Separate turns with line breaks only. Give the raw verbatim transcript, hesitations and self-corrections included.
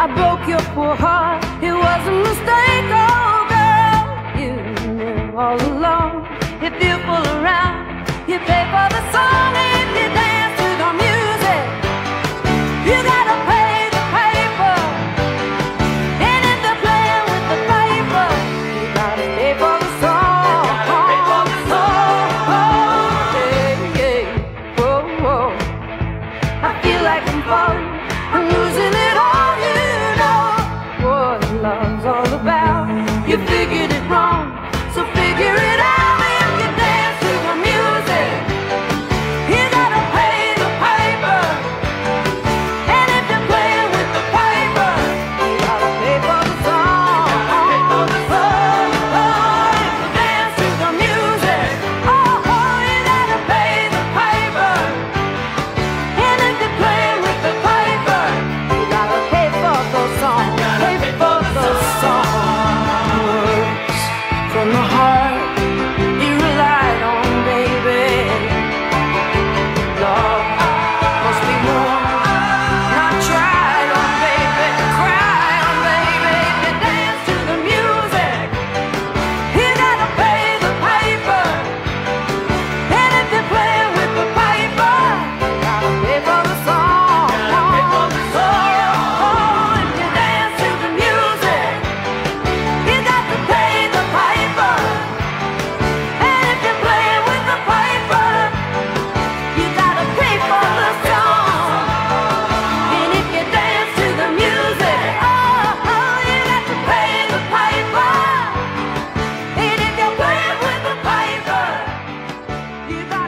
I broke your poor heart, it was a mistake, oh girl. You live all alone, if you fool around, you pay for the song. If you dance to the music, you gotta pay the piper. And if they're playing with the piper, you gotta pay for the song. Pay for the song. Yeah, yeah. Whoa, whoa. I feel like I'm falling, I'm losing it all, you know what love's all about. You figured it wrong, so figure it out. If you dance to the music, you gotta pay the piper. And if you're playing with the piper, you gotta pay for the song. Pay for the song. Oh, if you dance to the music, oh, oh, you gotta pay the piper. And if you're playing with the piper, you gotta pay for those songs. Pay for those songs. From the heart you relied on, baby. Love must be warm, not tried on, baby. Cry on, baby. If you dance to the music, you gotta pay the piper. And if you're playing with the piper, you gotta pay for the song. Pay for the song. Oh, if you dance to the music, you got to pay the piper. And if you're playing with the piper, you gotta pay for the song. And if you dance to the music, oh, oh, you got to pay the piper. And if you're playing with the piper, you gotta